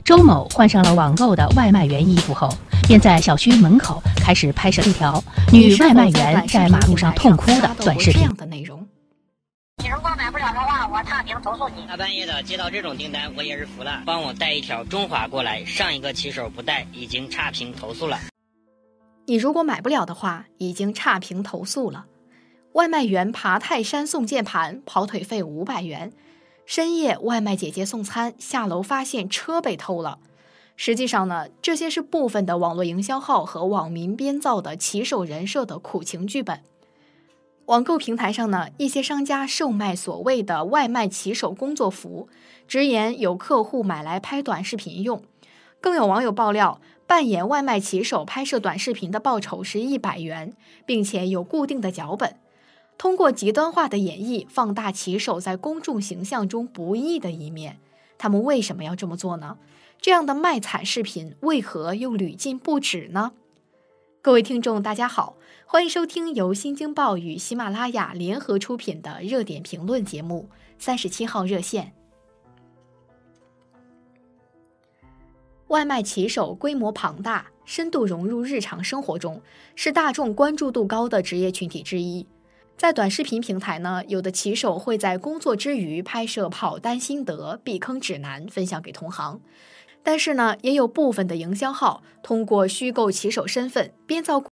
周某换上了网购的外卖员衣服后，便在小区门口开始拍摄一条女外卖员在马路上痛哭的短视频。 你如果买不了的话，我差评投诉你。 大半夜的接到这种订单，我也是服了。帮我带一条中华过来，上一个骑手不带，已经差评投诉了。 你如果买不了的话，已经差评投诉了。外卖员爬泰山送键盘，跑腿费500元。深夜外卖姐姐送餐，下楼发现车被偷了。实际上呢，这些是部分的网络营销号和网民编造的骑手人设的苦情剧本。网购平台上呢，一些商家售卖所谓的外卖骑手工作服，直言有客户买来拍短视频用。更有网友爆料，扮演外卖骑手拍摄短视频的报酬是100元，并且有固定的脚本。通过极端化的演绎，放大骑手在公众形象中不易的一面。他们为什么要这么做呢？这样的卖惨视频为何又屡禁不止呢？各位听众大家好，欢迎收听由新京报与喜马拉雅联合出品的热点评论节目37号热线。外卖骑手规模庞大，深度融入日常生活中，是大众关注度高的职业群体之一。在短视频平台呢，有的骑手会在工作之余拍摄跑单心得、避坑指南分享给同行。但是呢，也有部分的营销号通过虚构骑手身份，编造